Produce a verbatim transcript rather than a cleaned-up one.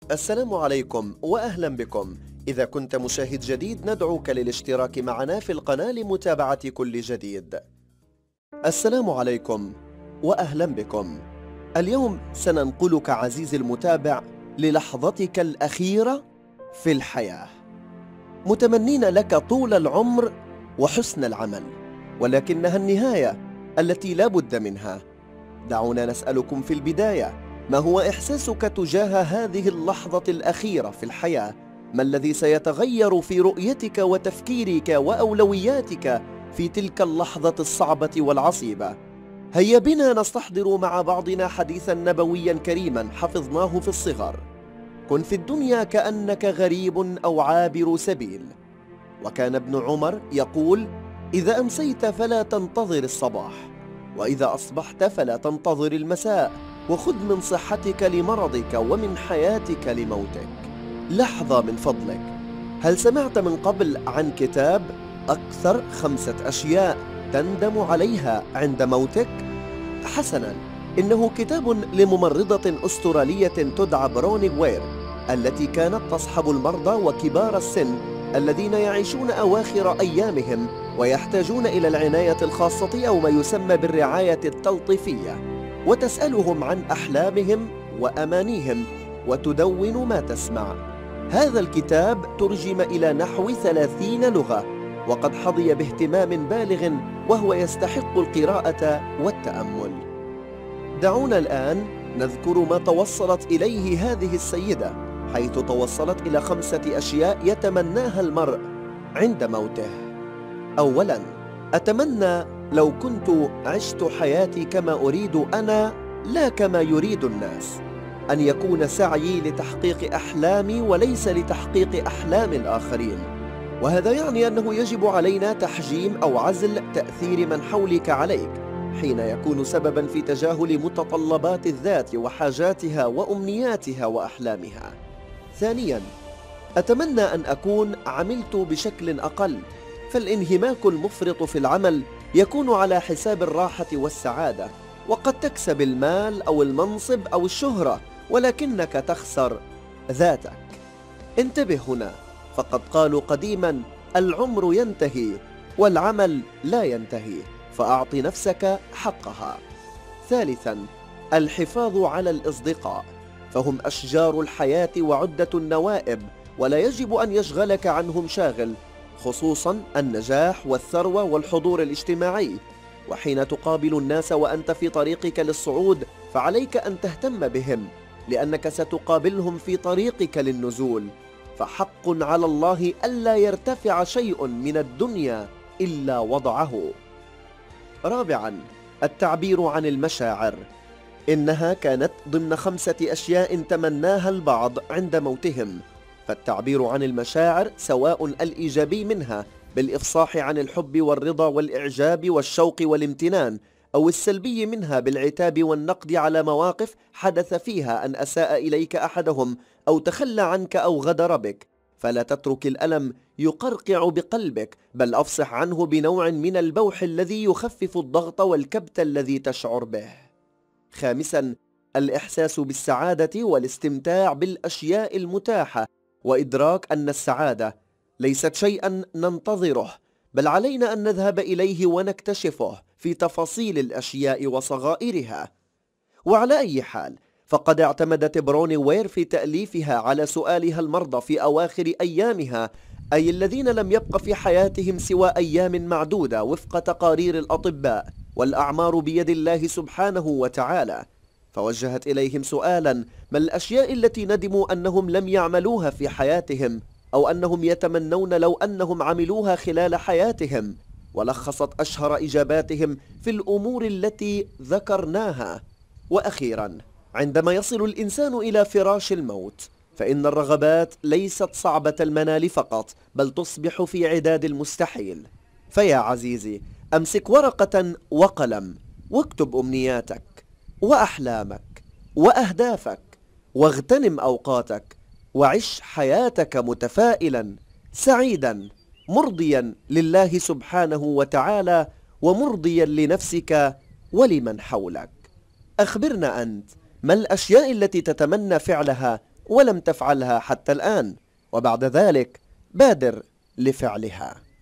السلام عليكم وأهلا بكم. إذا كنت مشاهد جديد ندعوك للاشتراك معنا في القناة لمتابعة كل جديد. السلام عليكم وأهلا بكم. اليوم سننقلك عزيزي المتابع للحظتك الأخيرة في الحياة، متمنين لك طول العمر وحسن العمل، ولكنها النهاية التي لا بد منها. دعونا نسألكم في البداية: ما هو إحساسك تجاه هذه اللحظة الأخيرة في الحياة؟ ما الذي سيتغير في رؤيتك وتفكيرك وأولوياتك في تلك اللحظة الصعبة والعصيبة؟ هيا بنا نستحضر مع بعضنا حديثا نبويا كريما حفظناه في الصغر: كن في الدنيا كأنك غريب أو عابر سبيل. وكان ابن عمر يقول: إذا أمسيت فلا تنتظر الصباح، وإذا أصبحت فلا تنتظر المساء، وخذ من صحتك لمرضك ومن حياتك لموتك. لحظة من فضلك، هل سمعت من قبل عن كتاب أكثر خمسة أشياء تندم عليها عند موتك؟ حسناً، إنه كتاب لممرضة أسترالية تدعى بروني وير، التي كانت تصحب المرضى وكبار السن الذين يعيشون أواخر أيامهم ويحتاجون إلى العناية الخاصة أو ما يسمى بالرعاية التلطيفية، وتسألهم عن أحلامهم وأمانيهم وتدون ما تسمع. هذا الكتاب ترجم إلى نحو ثلاثين لغة، وقد حظي باهتمام بالغ، وهو يستحق القراءة والتأمل. دعونا الآن نذكر ما توصلت إليه هذه السيدة، حيث توصلت إلى خمسة أشياء يتمناها المرء عند موته. أولاً: أتمنى لو كنت عشت حياتي كما أريد أنا لا كما يريد الناس، أن يكون سعيي لتحقيق أحلامي وليس لتحقيق أحلام الآخرين. وهذا يعني أنه يجب علينا تحجيم أو عزل تأثير من حولك عليك حين يكون سبباً في تجاهل متطلبات الذات وحاجاتها وأمنياتها وأحلامها. ثانياً: أتمنى أن أكون عملت بشكل أقل، فالانهماك المفرط في العمل يكون على حساب الراحة والسعادة، وقد تكسب المال أو المنصب أو الشهرة ولكنك تخسر ذاتك. انتبه هنا، فقد قالوا قديما: العمر ينتهي والعمل لا ينتهي، فأعط نفسك حقها. ثالثا: الحفاظ على الأصدقاء، فهم أشجار الحياة وعدة النوائب، ولا يجب أن يشغلك عنهم شاغل، خصوصا النجاح والثروة والحضور الاجتماعي. وحين تقابل الناس وأنت في طريقك للصعود فعليك أن تهتم بهم، لأنك ستقابلهم في طريقك للنزول، فحق على الله ألا يرتفع شيء من الدنيا إلا وضعه. رابعا: التعبير عن المشاعر، إنها كانت ضمن خمسة أشياء تمناها البعض عند موتهم. فالتعبير عن المشاعر سواء الإيجابي منها بالإفصاح عن الحب والرضا والإعجاب والشوق والامتنان، أو السلبي منها بالعتاب والنقد على مواقف حدث فيها أن أساء إليك أحدهم أو تخلى عنك أو غدر بك، فلا تترك الألم يقرقع بقلبك، بل أفصح عنه بنوع من البوح الذي يخفف الضغط والكبت الذي تشعر به. خامسا: الإحساس بالسعادة والاستمتاع بالأشياء المتاحة، وإدراك أن السعادة ليست شيئا ننتظره، بل علينا أن نذهب إليه ونكتشفه في تفاصيل الأشياء وصغائرها. وعلى أي حال، فقد اعتمدت بروني وير في تأليفها على سؤالها المرضى في أواخر أيامها، أي الذين لم يبق في حياتهم سوى أيام معدودة وفق تقارير الأطباء، والأعمار بيد الله سبحانه وتعالى. فوجهت إليهم سؤالا: ما الأشياء التي ندموا أنهم لم يعملوها في حياتهم، أو أنهم يتمنون لو أنهم عملوها خلال حياتهم؟ ولخصت أشهر إجاباتهم في الأمور التي ذكرناها. وأخيرا، عندما يصل الإنسان إلى فراش الموت فإن الرغبات ليست صعبة المنال فقط، بل تصبح في عداد المستحيل. فيا عزيزي، أمسك ورقة وقلم واكتب أمنياتك وأحلامك وأهدافك، واغتنم أوقاتك، وعش حياتك متفائلا سعيدا مرضيا لله سبحانه وتعالى، ومرضيا لنفسك ولمن حولك. أخبرنا أنت، ما الأشياء التي تتمنى فعلها ولم تفعلها حتى الآن، وبعد ذلك بادر لفعلها.